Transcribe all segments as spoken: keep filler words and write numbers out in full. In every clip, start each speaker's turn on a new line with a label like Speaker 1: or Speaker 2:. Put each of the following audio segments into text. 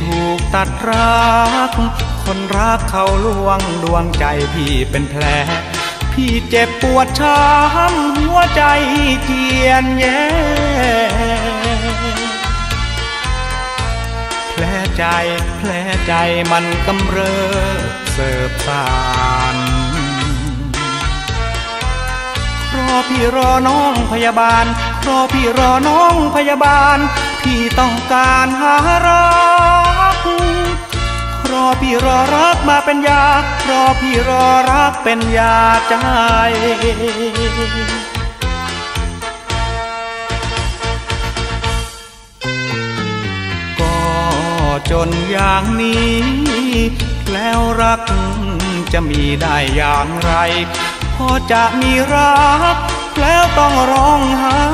Speaker 1: ถูกตัดรักคนรักเขาลวงดวงใจพี่เป็นแผลพี่เจ็บปวดช้ำหัวใจเจียนแย่แผลใจแผลใจมันกำเริบเสิบสานรอพี่รอน้องพยาบาลรอพี่รอน้องพยาบาลพี่ต้องการหารักรอพี่รอรักมาเป็นยารอพี่รอรักเป็นยาใจก็จนอย่างนี้แล้วรักจะมีได้อย่างไรพอจะมีรักแล้วต้องร้องไห้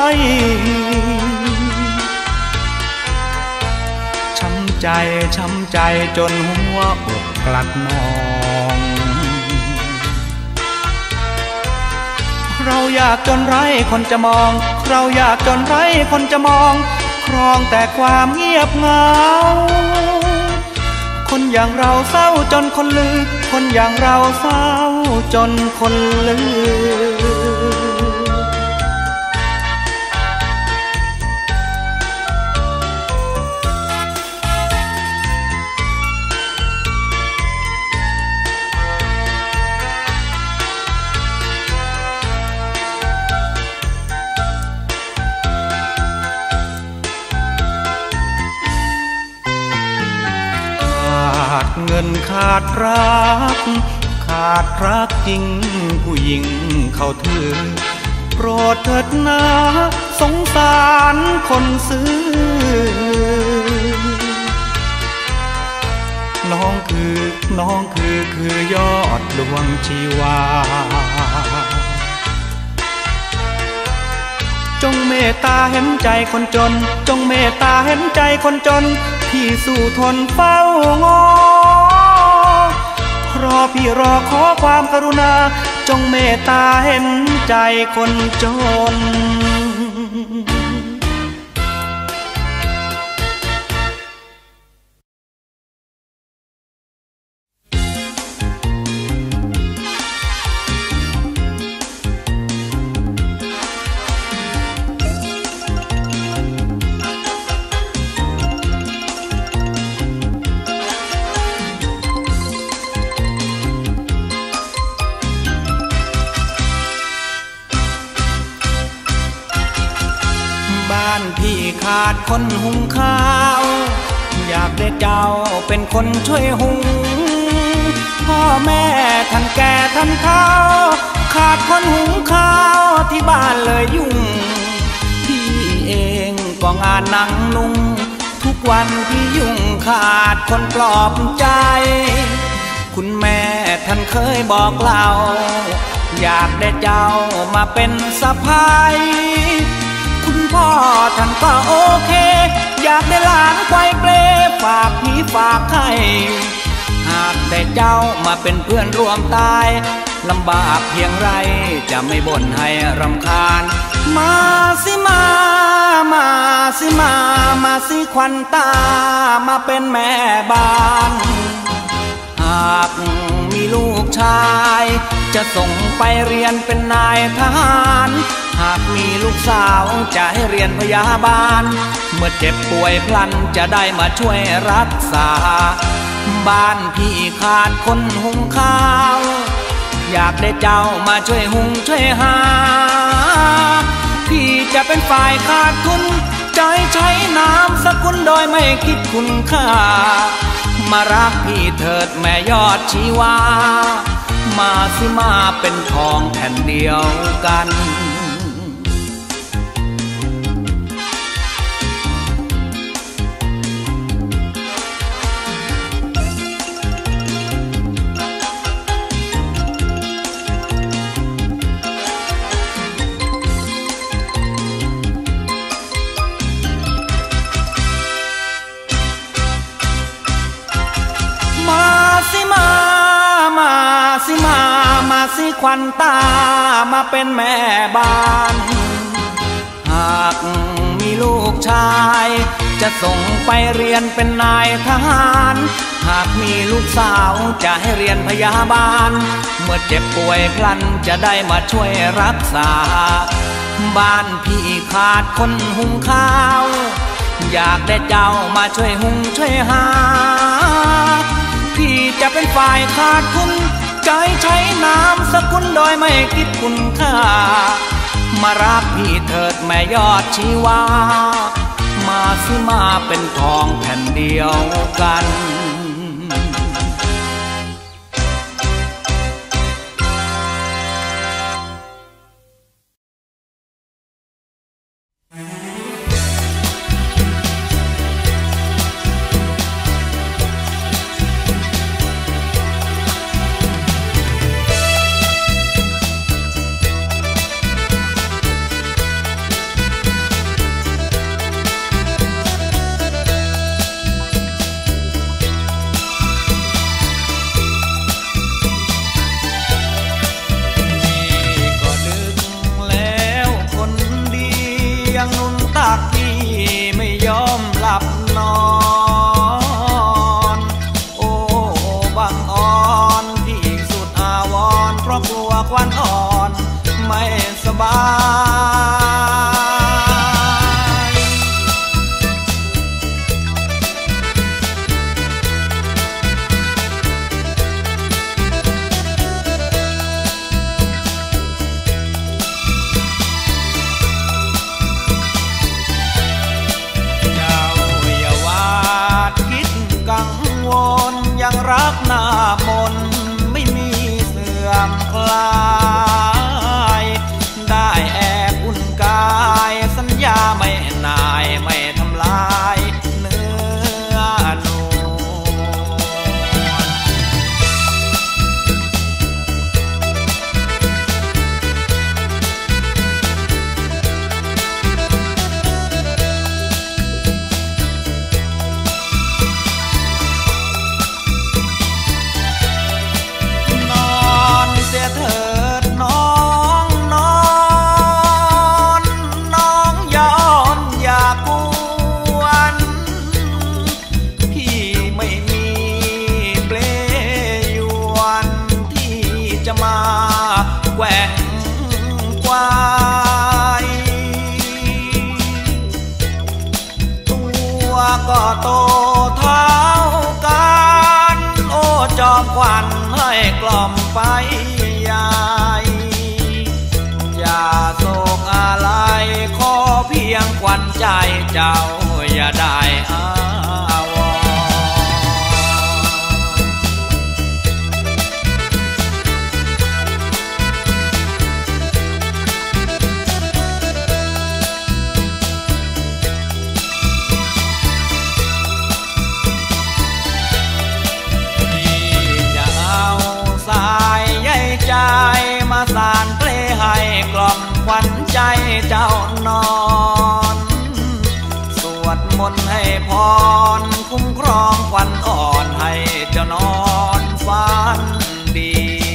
Speaker 1: ช้ำใจช้ำใจจนหัวอกกลัดนองเราอยากจนไร้คนจะมองเราอยากจนไร้คนจะมองครองแต่ความเงียบเหงาคนอย่างเราเศร้าจนคนลือคนอย่างเราเศร้าจนคนลือขาดเงินขาดรักขาดรักจริงผู้หญิงเขาถือโปรดเถิดนะสงสารคนซื้อน้องคือน้องคือคือยอดดวงชีวาจงเมตตาเห็นใจคนจนจงเมตตาเห็นใจคนจนพี่สู้ทนเฝ้างอรอพี่รอขอความกรุณาจงเมตตาเห็นใจคนจนพี่ขาดคนหุงข้าวอยากได้เจ้าเป็นคนช่วยหุงพ่อแม่ท่านแก่ท่านเฒ่าขาดคนหุงข้าวที่บ้านเลยยุ่งพี่เองก็งานนั่งนุ่งทุกวันพี่ยุ่งขาดคนปลอบใจคุณแม่ท่านเคยบอกเล่าอยากได้เจ้ามาเป็นสะพ้ายคุณพ่อท่านก็โอเคอยากได้หลานไกวเปลฝากพี่ฝากให้หากได้เจ้ามาเป็นเพื่อนร่วมตายลำบากเพียงไรจะไม่บ่นให้รำคาญมาสิมามาสิมามาสิควันตามาเป็นแม่บ้านหากมีลูกชายจะส่งไปเรียนเป็นนายทหารหากมีลูกสาวจะให้เรียนพยาบาลเมื่อเจ็บป่วยพลันจะได้มาช่วยรักษาบ้านพี่ขาดคนหุงข้าวอยากได้เจ้ามาช่วยหุงช่วยหาพี่จะเป็นฝ่ายขาดทุนใจใช้น้ำสกุลโดยไม่คิดคุณค่ามารักพี่เถิดแม่ยอดชีวามาสิมาเป็นทองแผ่นเดียวกันสิมามาสิควันตามาเป็นแม่บ้านหากมีลูกชายจะส่งไปเรียนเป็นนายทหารหากมีลูกสาวจะให้เรียนพยาบาลเมื่อเจ็บป่วยพลันจะได้มาช่วยรักษาบ้านพี่ขาดคนหุงข้าวอยากได้เจ้ามาช่วยหุงช่วยหาพี่จะเป็นฝ่ายขาดทุนใจใช้น้ำสกุลโดยไม่คิดคุณค่ามารักพี่เถิดแม่ยอดชีวามาสิมาเป็นทองแผ่นเดียวกันควันอ่อนไม่สบายเจ้าอย่าวาดคิดกังวลยังรักหน้ามนไม่มีเสื่อมคลายได้แอบอุ่นกายสัญญาไม่นายไม่ทำลายเนื้อนวลนอนเสียเถิดน้องนอนน้องย้อนอย่ากวนพี่ไม่มีเปลยวนที่จะมาแกว่งควายตัวก็โตเท่ากันโอ้จอมขวัญให้กล่อมไปยายอย่าโศกอะไรขอเพียงขวัญใจเจ้าอย่าได้อาวรณ์สายใยใจมาสานเพลงให้กล่อมขวัญใจเจ้านอนสวดมนต์ให้พรคุ้มครองขวัญอ่อนให้เจ้านอนฝันดี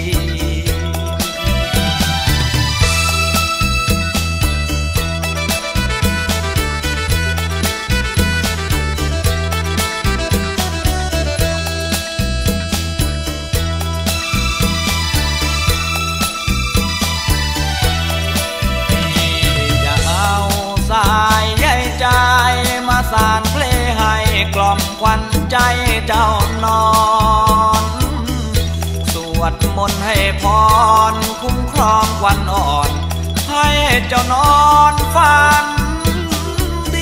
Speaker 1: สายใยใจมาสานเพลงให้กล่อมขวัญใจเจ้านอนสวดมนต์ให้พรคุ้มครองขวัญอ่อนให้เจ้านอนฝันดี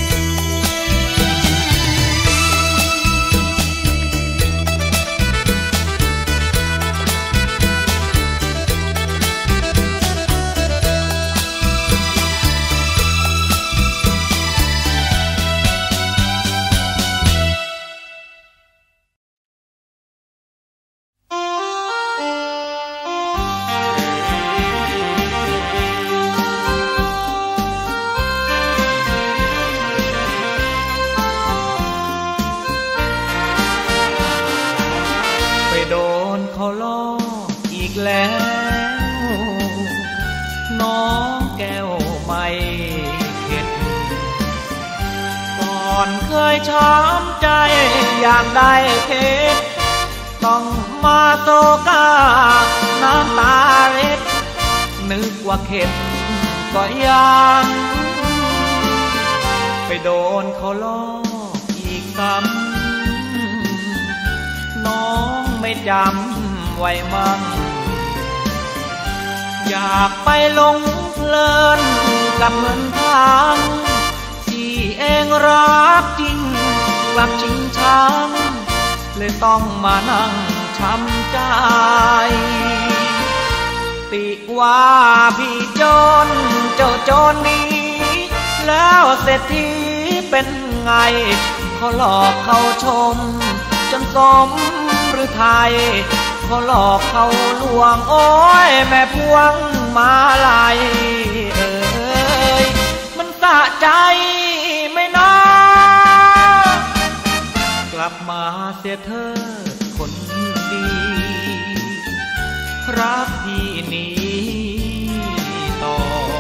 Speaker 1: เคยช้ำใจอยากได้เพชรต้องมาโศกาน้ำตาเล็ดนึกว่าเข็ดก็ยังไปโดนเขาลอกอีกซ้ำน้องไม่จำไว้มั่งอยากไปหลงเพลินกับเงินทางที่เองรักจริงกลับชิงช้ำเลยต้องมานั่งช้ำใจติว่าพี่จนเจ้าจนนี้แล้วเศรษฐีเป็นไงเขาหลอกเขาชมจนสมหรือไทยเขาหลอกเขาลวงโอ้ยแม่พวงมาลัยเอ้ยมันสะใจไม่น้อกลับมาเสียเธอคนดีรักพี่นี้ต่อ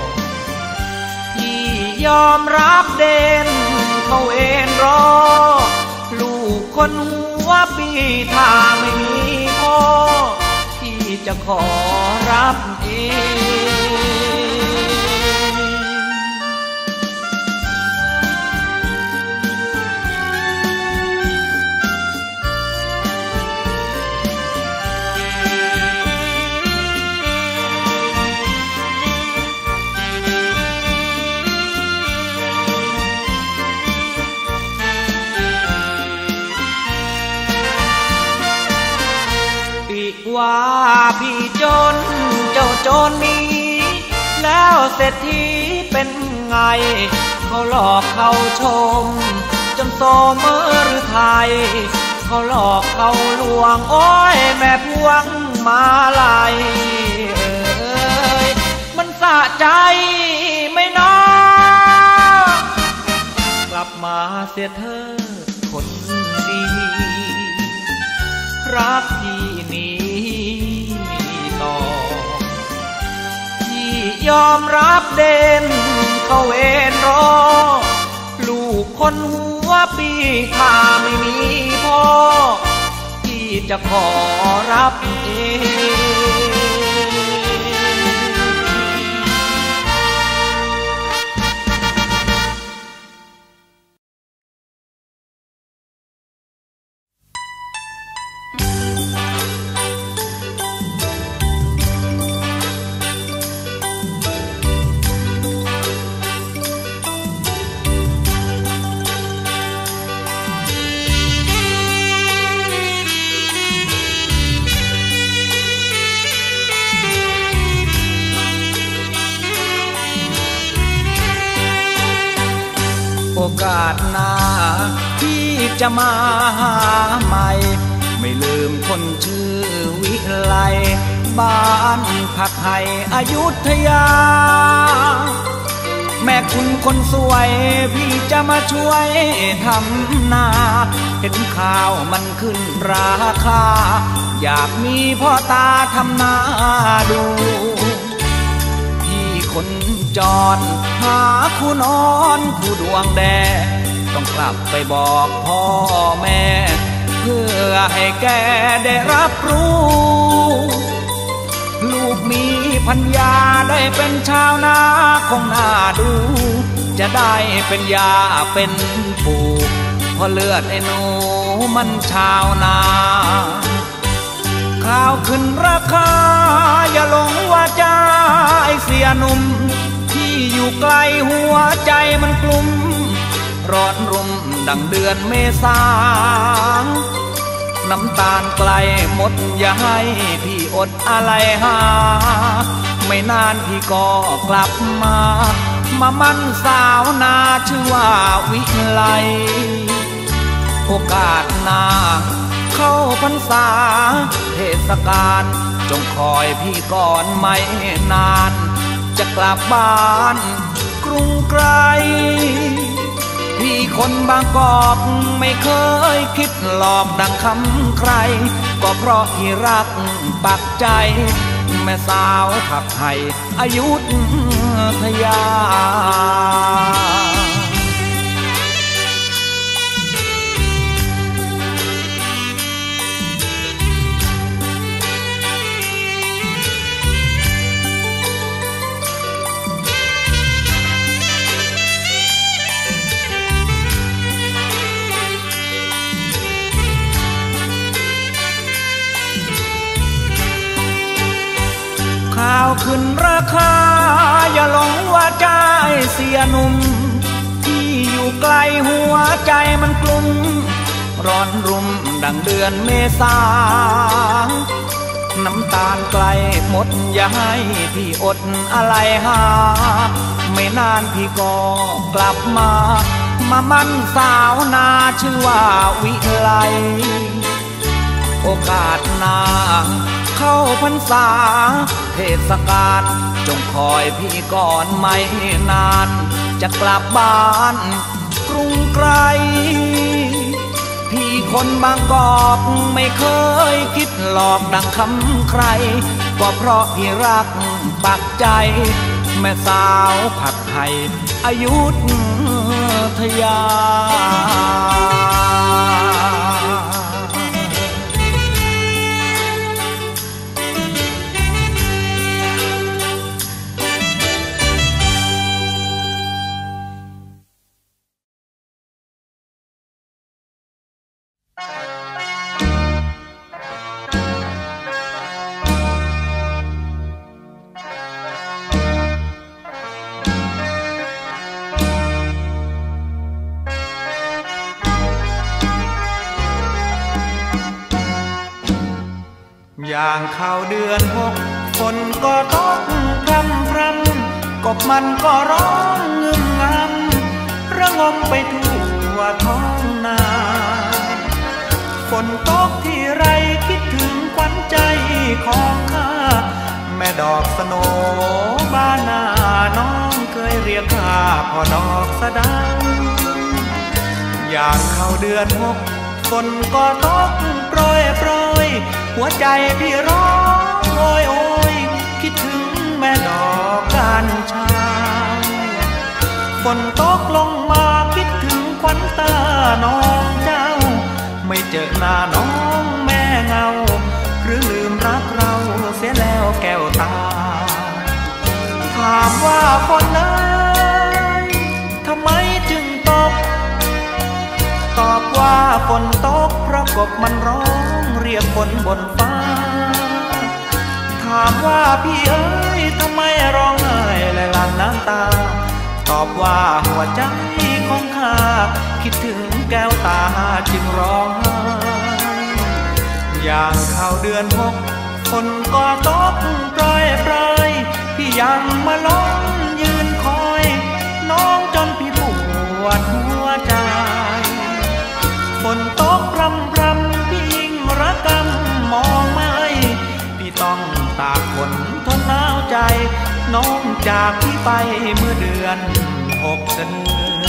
Speaker 1: พี่ยอมรับเด่นเขาเอ็นรอลูกคนหัวปีถ้าไม่มีพ่อพี่จะขอรับเองว่าพี่จนเจ้าจนนี้แล้วเศรษฐีเป็นไงเขาหลอกเขาชมจนโสมหรือไทยเขาหลอกเขาลวงโอ้ยแม่พวงมาลัยเอ้ยมันสะใจไม่น้อกลับมาเสียเธอคนดีรักพี่นี้ต่อพี่ยอมรับเด่นเขาเอ็นรอลูกคนหัวปีถ้าไม่มีพ่อพี่จะขอรับเองโอกาสหน้าที่จะมาหาใหม่ไม่ลืมคนชื่อวิไลบ้านผักไห่อยุธยาแม่คุณคนสวยพี่จะมาช่วยทำนาเห็นข้าวมันขึ้นราคาอยากมีพ่อตาทำนาดูคนจรหาคู่นอนคู่ดวงแดต้องกลับไปบอกพ่อแม่เพื่อให้แกได้รับรู้ลูกมีพัญญาได้เป็นชาวนาคงน่าดูจะได้เป็นยาเป็นปู่เพราะเลือดไอ้หนูมันชาวนาข้าวขึ้นราคาอย่าหลงว่าใจเสียหนุ่มที่อยู่ไกลหัวใจมันกลุ่มร้อนรุ่มดังเดือนเมษาน้ำตาลไกลหมดอย่าให้พี่อดอะไรหาไม่นานพี่ก็กลับมามามั่นสาวนาชื่อว่าวิไลโอกาสหน้าเข้าพรรษาเทศกาลจงคอยพี่ก่อนไม่นานจะกลับบ้านกรุงไกลพี่คนบางกอกไม่เคยคิดหลอกดังคำใครก็เพราะพี่รักปักใจแม่สาวผักไห่อยุธยาข้าวขึ้นราคาอย่าหลงว่าใจเสียหนุ่มที่อยู่ไกลหัวใจมันกลุ้มร้อนรุ่มดังเดือนเมษาน้ำตาลใกล้หมดอย่าให้พี่อดอะไรหาไม่นานพี่ก็กลับมามามั่นสาวนาชื่อว่าวิไลโอกาสหน้าเข้าพรรษาเทศกาลจงคอยพี่ก่อนไม่นานจะกลับบ้านกรุงไกลพี่คนบางกอกไม่เคยคิดหลอกดังคำใครก็เพราะพี่รักปักใจแม่สาวผัดไทยอยุธยาอย่างเข้าเดือนหกฝนก็ตกพรำพรำกบมันก็ร้องงึมงำระงมไปทั่วท้องนาฝนตกที่ไรคิดถึงขวัญใจของข้าแม่ดอกสโนบ้านนาน้องเคยเรียกข้าพ่อดอกสะเดาอย่างเข้าเดือนหกฝนก็ตกโปรยโปรยหัวใจพี่ร้องโอยโอยคิดถึงแม่ดอกกัญชาฝนตกลงมาคิดถึงขวัญตาน้องเจ้าไม่เจอหน้าน้องแม่เงาหรือลืมรักเราเสียแล้วแก้วตาถามว่าฝนเอ๋ยทำไมจึงตกตอบว่าฝนตกเพราะกบมันร้องเรียกฝนบนฟ้าถามว่าพี่เอ๋ยทำไมร้องไห้และหลั่งน้ำตาตอบว่าหัวใจของข้าคิดถึงแก้วตาจึงร้องไห้อย่างเข้าเดือนหกฝนก็ตกโปรยโปรยพี่ยังมาล้มยืนคอยน้องจนพี่ปวดหัวใจฝนตกพรำพรำพี่ยิ่งระกำมองไม่พี่ต้องตากฝนทนหนาวใจน้องจากพี่ไปเมื่อเดือนหกเดือน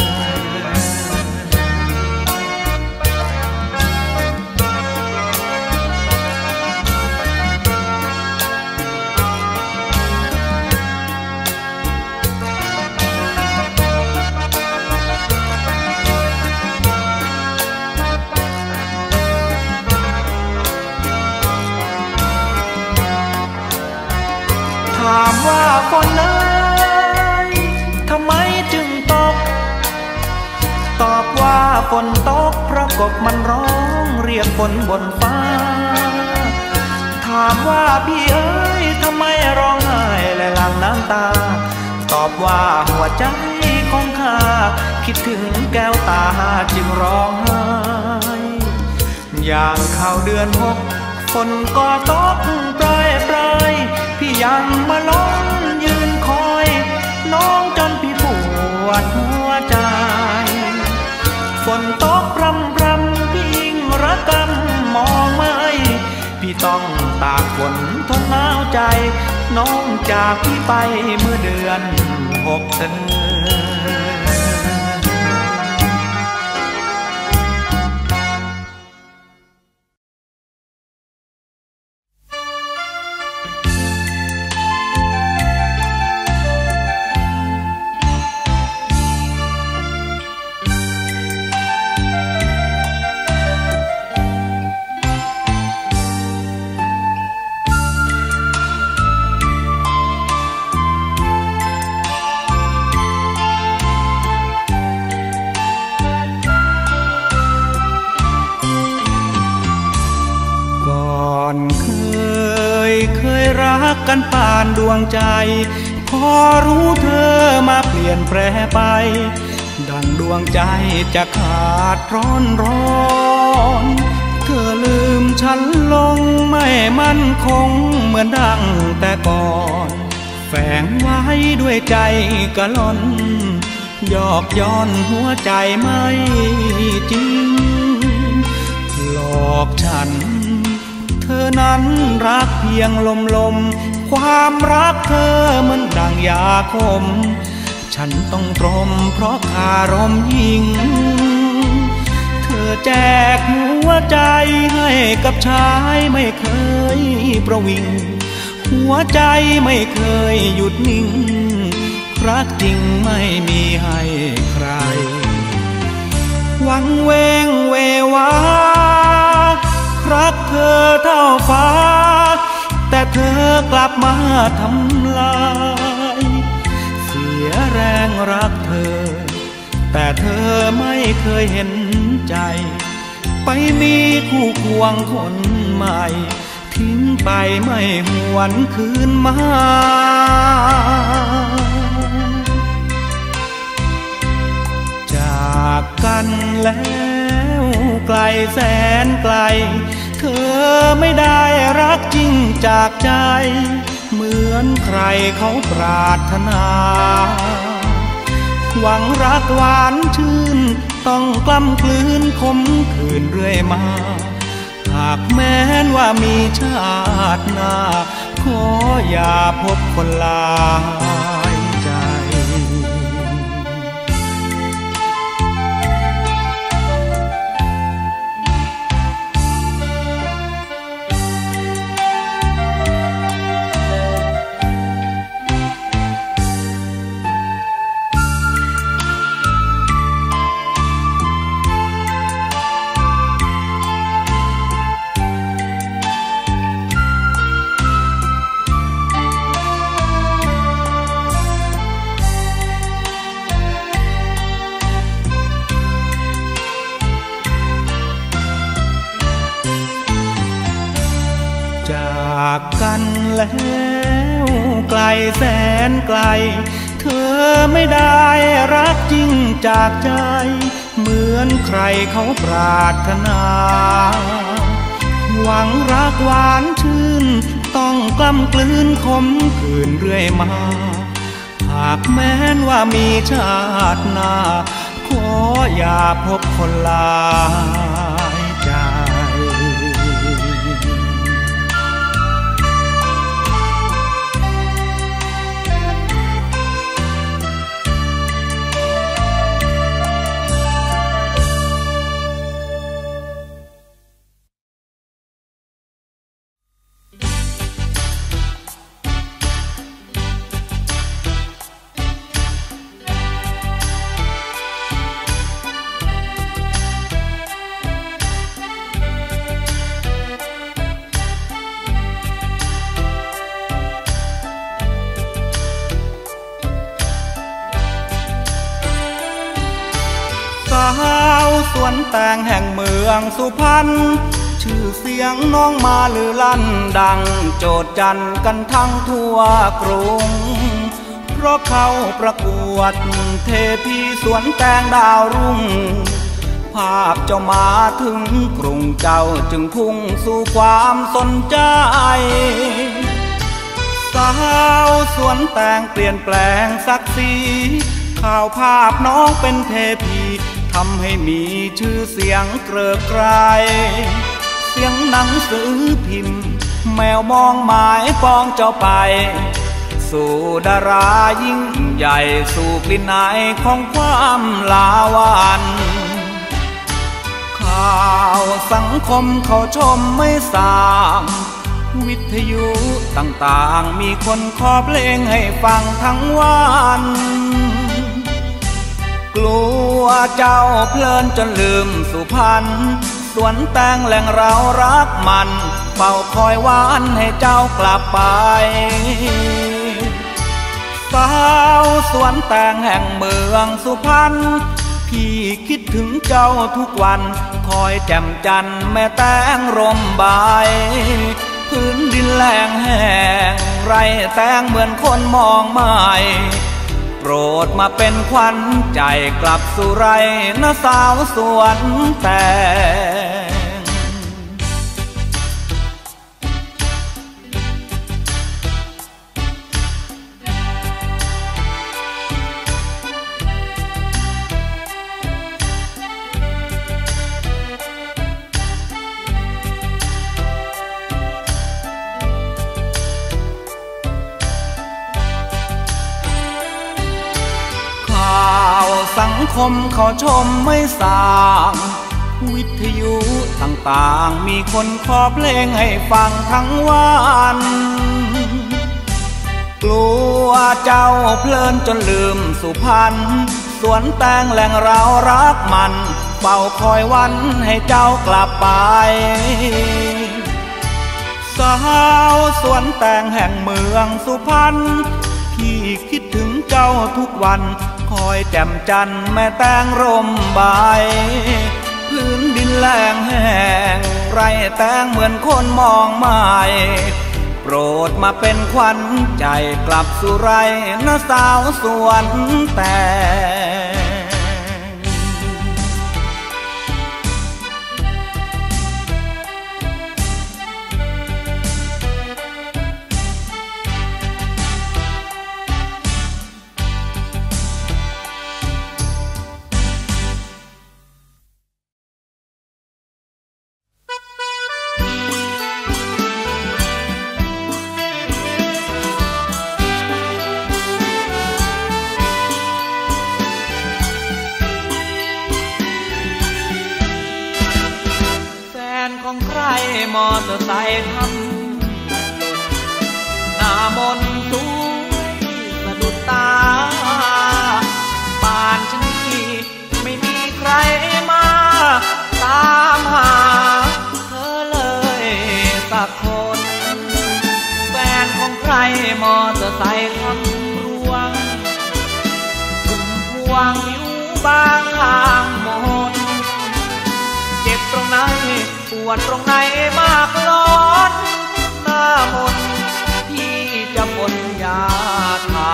Speaker 1: ถามว่าฝนเอ๋ยทำไมจึงตกตอบว่าฝนตกเพราะกบมันร้องเรียกฝนบนฟ้าถามว่าพี่เอ๋ยทำไมร้องไห้และหลั่งน้ำตาตอบว่าหัวใจของข้าคิดถึงแก้วตาจึงร้องไห้อย่างเข้าเดือนหกฝนก็ตกโปรยโปรยพี่ยังมาล้มยืนคอยน้องจนพี่ปวดหัวใจฝนตกพรำพรำพี่ยิ่งระกำมองไม่พี่ต้องตากฝนทนหนาวใจน้องจากพี่ไปเมื่อเดือนหกเดือนกันปานดวงใจพอรู้เธอมาเปลี่ยนแปรไปดังดวงใจจะขาดร้อนร้อนเธอลืมฉันลงไม่มั่นคงเหมือนดังแต่ก่อนแฝงไว้ด้วยใจกะล่อนหยอกย้อนหัวใจไม่จริงหลอกฉันเธอนั้นรักเพียงลมลมความรักเธอเหมือนดังยาคมฉันต้องตรมเพราะคารมยิ่งเธอแจกหัวใจให้กับชายไม่เคยประวิงหัวใจไม่เคยหยุดนิ่งรักจริงไม่มีให้ใครหวังเวงเววารักเธอเท่าฟ้าแต่เธอกลับมาทำลายเสียแรงรักเธอแต่เธอไม่เคยเห็นใจไปมีคู่ควงคนใหม่ทิ้งไปไม่หวนคืนมาจากกันแล้วไกลแสนไกลเธอไม่ได้รักจริงจากใจเหมือนใครเขาปรารถนาหวังรักหวานชื่นต้องกล้ำกลืนคมคืนเรื่อยมาหากแม้นว่ามีชาติหน้าขออย่าพบคนหลายใจจากกันแล้วไกลแสนไกลเธอไม่ได้รักจริงจากใจเหมือนใครเขาปรารถนาหวังรักหวานชื่นต้องกล้ำกลืนคมคืนเรื่อยมาหากแม้นว่ามีชาติหน้าขออย่าพบคนหลายใจ าวสวนแตงแห่งเมืองสุพรรณชื่อเสียงน้องมาลือลั่นดังโจทย์จันกันทั้งทั่วกรุงเพราะเขาประกวดเทพีสวนแตงดาวรุ่งภาพเจ้ามาถึงกรุงเจ้าจึงพุ่งสู่ความสนใจสาวสวนแตงเปลี่ยนแปลงศักดิ์ศรีข่าวภาพน้องเป็นเทพีทำให้มีชื่อเสียงเกริกไกรเสียงหนังสือพิมพ์แมวมองหมายปองเจ้าไปสู่ดารายิ่งใหญ่สู่กลิ่นอายของความลาวันข่าวสังคมเขาชมไม่สางวิทยุต่างๆมีคนขอเพลงให้ฟังทั้งวันกลัวเจ้าเพลินจนลืมสุพรรณสวนแตงแหล่งเรารักมันเฝ้าคอยหวานให้เจ้ากลับไปสาวสวนแตงแห่งเมืองสุพรรณพี่คิดถึงเจ้าทุกวันคอยแจ่มจันทร์แม่แตงร่มใบพพื้นดินแล้งแห้งไรแตงเหมือนคนมองไม่โปรดมาเป็นขวัญใจกลับสู่ไรนะสาวสวนแตงสังคมเขาชมไม่สร้างวิทยุต่างๆมีคนขอเพลงให้ฟังทั้งวันกลัวเจ้าเพลินจนลืมสุพรรณสวนแตงแหล่งเรารักมันเฝ้าคอยวันให้เจ้ากลับไปสาวสวนแตงแห่งเมืองสุพรรณพี่คิดถึงเจ้าทุกวันคอยแจ่มจันทร์แม่แตงร่มใบพื้นดินแล้งแห้งไรแตงเหมือนคนมองไม่โปรดมาเป็นขวัญใจกลับสู่ไรนะสาวสวนแตงมอเตอร์ไซค์ทำหน้ามนสวยสะดุดตาบ้านฉันนี่ไม่มีใครมาตามหาเธอเลยสักคนแฟนของใครมอเตอร์ไซค์ทำร่วงคุมพวงอยู่บางข้างหมดเจ็บตรงไหนปวดตรงไหนมากร้อนหน้ามนที่จะบนยาทา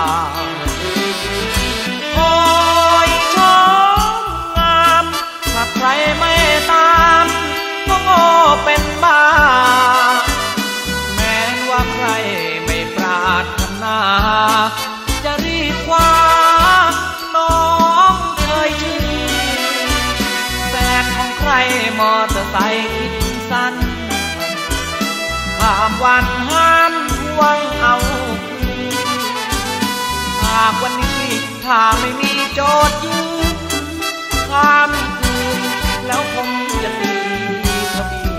Speaker 1: โอ้ยชมงามถ้าใครไม่ตามก็โง่เป็นบ้าแม้ว่าใครไม่ปรารถนาจะรีบคว้าน้องเคยชื่อแฟนของใครมอเตอร์ไซค์สั้นข้ามวันห้ามทวงเอาคืนหากวันนี้ถ้าไม่มีโจทย์ยืนข้ามคืนแล้วคงจะตีทะเบียน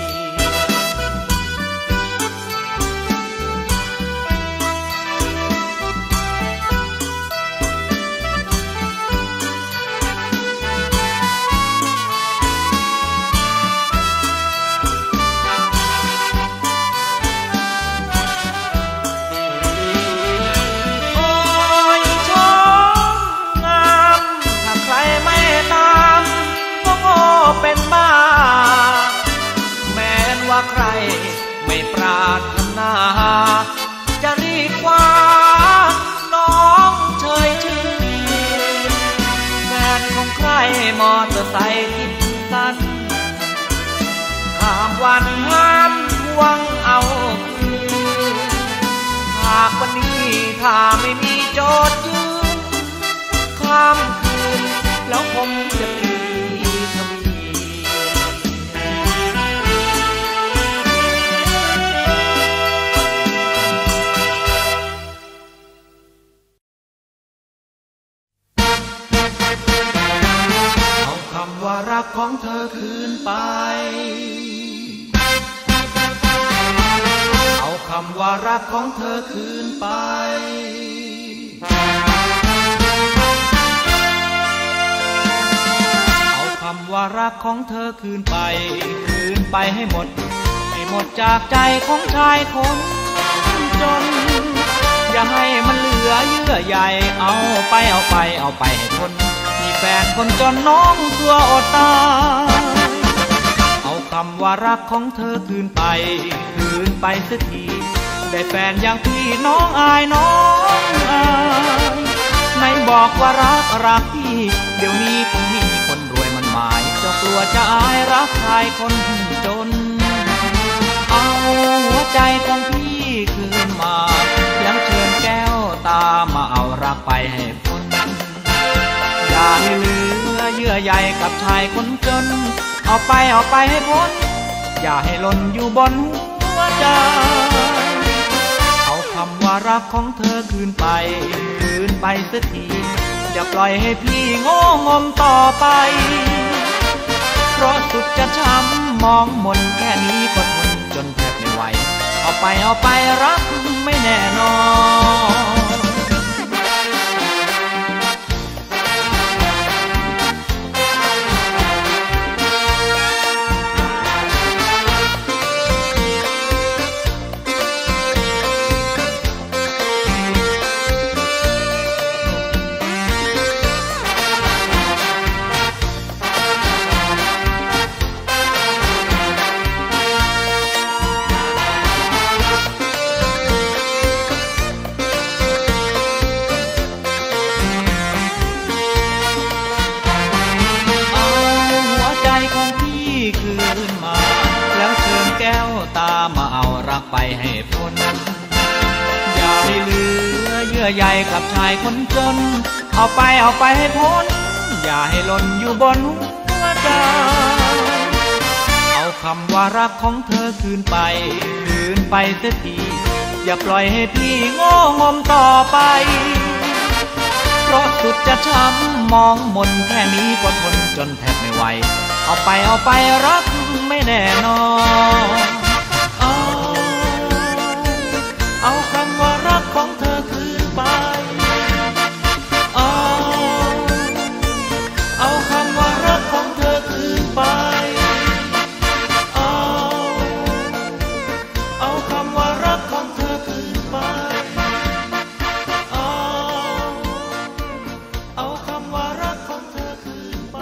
Speaker 1: เป็นบ้าแม้ว่าใครไม่ปรารถนาจะรีบคว้าน้องเฉยชื่อแฟนของใครมอเตอร์ไซค์คิดสั้นข้ามวันห้ามทวงเอาคืนหากวันนี้ถ้าไม่มีโจทย์ยืนข้ามคืนแล้วคงจะตีว่ารักของเธอคืนไปเอาคำว่ารักของเธอคืนไปเอาคำว่ารักของเธอคืนไปคืนไปให้หมดให้หมดจากใจของชายคนจนอย่าให้มันเหลือเยื่อใยเอาไปเอาไปเอาไปให้ทนแฟนคนจนน้องตัวอดตายเอาคคำว่ารักของเธอคืนไปคืนไปสักทีได้แฟนอย่างพี่น้องอายน้องอายไหนบอกว่ารักรักพี่เดี๋ยวนี้คงมีคนรวยมันหมายเจ้ากลัวจะอายรักชายคนจนเอาหัวใจของพี่คืนมายังเชิญแก้วตามาเอารักไปให้พ้นอย่าให้เหลือเยื่อใยกับชายคนจนเอาไปเอาไปให้พ้นอย่าให้หล่นอยู่บนหัวใจเอาคำว่ารักของเธอคืนไปคืนไปสักทีอย่าปล่อยให้พี่โง่งมต่อไปเพราะสุดจะช้ำมองมนแค่นี้ก็ทนจนแทบไม่ไหวเอาไปเอาไปรักไม่แน่นอนมาเอารักไปให้พ้นอย่าให้เหลือเยื่อใยกับชายคนจนเอาไปเอาไปให้พ้นอย่าให้หล่นอยู่บนหัวใจเอาคำว่ารักของเธอคืนไปคืนไปเสียทีอย่าปล่อยให้พี่โง่งมต่อไปเพราะสุดจะช้ำมองมนแค่นี้ก็ทนจนแทบไม่ไหวเอาไปเอาไปรักไม่แน่นอนเอาคำว่ารักของเธอคืนไปเอาเอาคำว่ารักของเธอคืนไปเอาเอาคำว่ารักของเธอคืนไปเอาเอาคำว่ารักของเธอคืนไป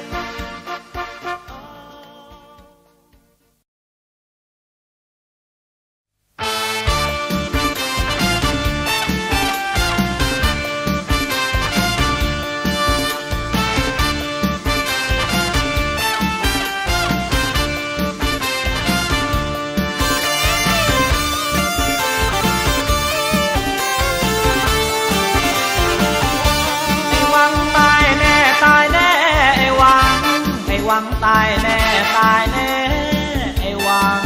Speaker 1: หวังตายแน่ตายแน่ไอ้หวัง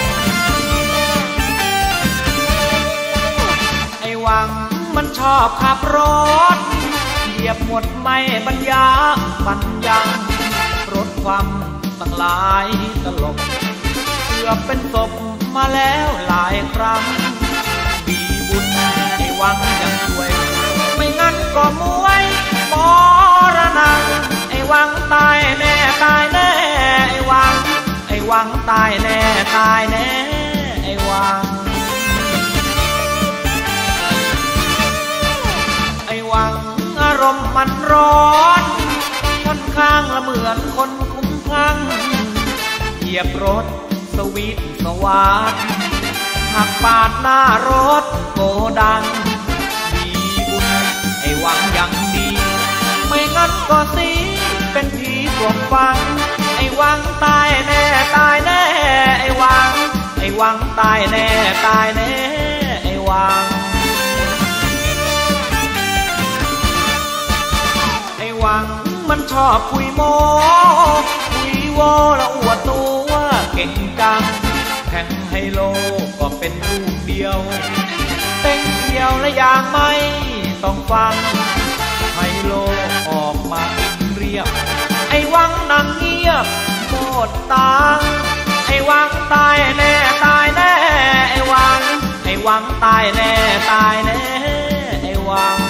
Speaker 1: ไอ้หวังมันชอบขับรถเหยียบหมดไม่บรรยาบรรยังรถความตั้งหลายตลบเกือบเป็นศพมาแล้วหลายครั้งมีบุญไอ้หวังยังช่วยไม่งั้นก็มวยมรณะไอ้หวังตายแน่ตายแน่ไอ้หวังไอ้หวังตายแน่ตายแน่ไอ้หวังไอ้หวังอารมณ์มันร้อนค่อนข้างละเหมือนคนคุ้มคลั่งเหยียบรถสวิตสวาดหักปาดหน้ารถโกดังมีบุญไอ้หวังยังดีไม่งั้นก็สิเป็นผีกลบฟังไอ้หวังตายแน่ตายแน่ไอ้หวังไอ้หวังตายแน่ตายแน่ไอ้หวังไอ้หวังมันชอบคุยโม้คุยโวและอวดตัวเก่งจังแข่งไฮโลก็เป็นลูกเดียวเต็งเดียวและอย่างไม่ต้องฟังไฮโลออกมากินเรียบไอ้หวังนั่งเงียบโคตรตาไอ้หวังตายแน่ตายแน่ไอ้หวังไอ้หวังตายแน่ตายแน่ไอ้หวัง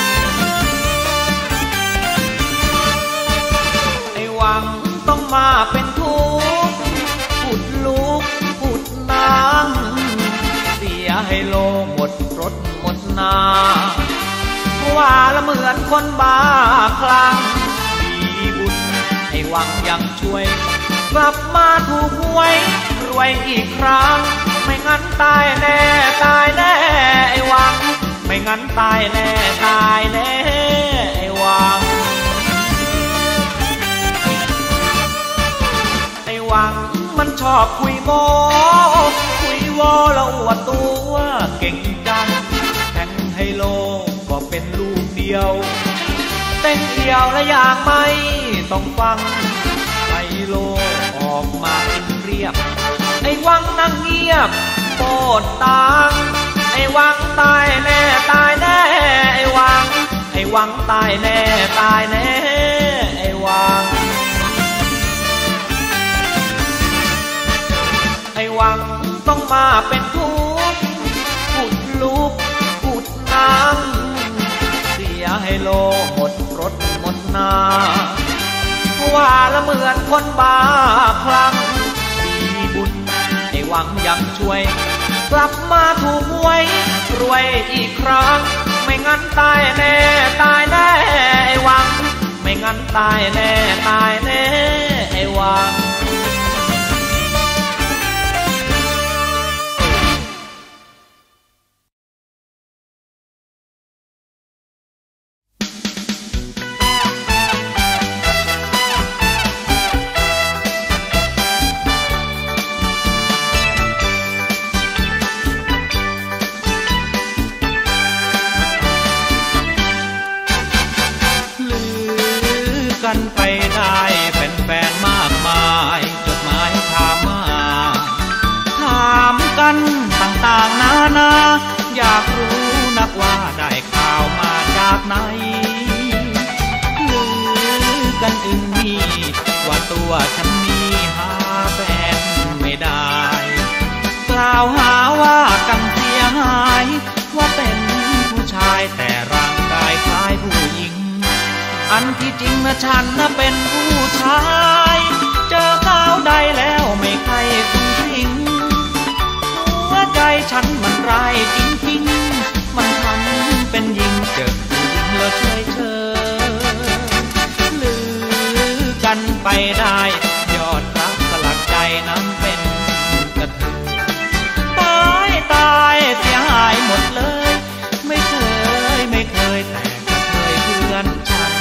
Speaker 1: ไอ้หวังต้องมาเป็นทุกข์พูดลูกพูดนางเสียไฮโลหมดรถหมดนาว่าละเหมือนคนบ้าคลั่งมีบุญไอ้หวังยังช่วย
Speaker 2: กลับมาถูกหวยรวยอีกครั้งไม่งั้นตายแน่ตายแน่ไอ้หวังไม่งั้นตายแน่ตายแน่ไอ้หวังไอ้หวังมันชอบคุยโม้คุยโวแล้วอวดตัวเก่งจังแข่งไฮโลก็เป็นลูกเดียวเต้นเดียวและอย่างไม่ต้องฟังไฮโลออกมาอินเรียบไอ้หวังนั่งเงียบโปรดตังไอ้หวังตายแน่ตายแน่ไอ้หวังไอ้หวังตายแน่ตายแน่ไอ้หวังไอ้หวังต้องมาเป็นทุกข์ขุดลุกขุดน้ำเสียให้โลหมดรถหมดนาว่าละเหมือนคนบ้าคลั่งมีบุญไอ้หวังยังช่วยกลับมาถูกหวยรวยอีกครั้งไม่งั้นตายแน่ตายแน่ไอ้หวังไม่งั้นตายแน่ตายแน่ไอ้หวังกันไปได้เป็นแฟนมากมายจดหมายถามมาถามกันต่างๆนานาอยากรู้นักว่าได้ข่าวมาจากไหนลือกันอึ้งมีว่าตัวฉันนี้หาแฟนไม่ได้กล่าวหาว่ากันเสียหายว่าเป็นผู้ชายแต่ร่างกายคล้ายผู้หญิงอันที่จริงนะฉันนะเป็นผู้ชายเจอสาวใดแล้วไม่ใครคุ้นทิ้งหัวใจฉันมันร้ายจริงๆมันทำเป็นยิงเจอผู้หญิงแล้วเฉยเฉยลือกันไปได้ยอดรักสลักใจนั้นเป็นกระเทยตายตายเสียหายหมดเลยไม่เคยไม่เคยแต่กระเทยเพื่อนฉัน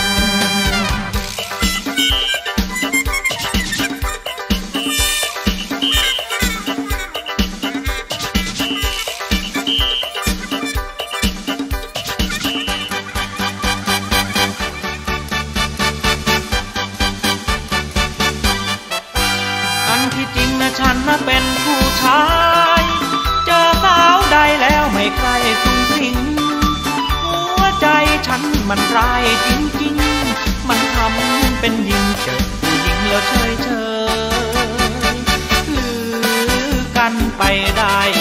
Speaker 2: ฉันน่ะเป็นผู้ชายเจอสาวใดแล้วไม่ใครฟุ้งฟิ้งหัวใจฉันมันร้ายจริงๆมันทำเป็นยิงเจอผู้หญิงแล้วเฉยเฉยลือกันไปได้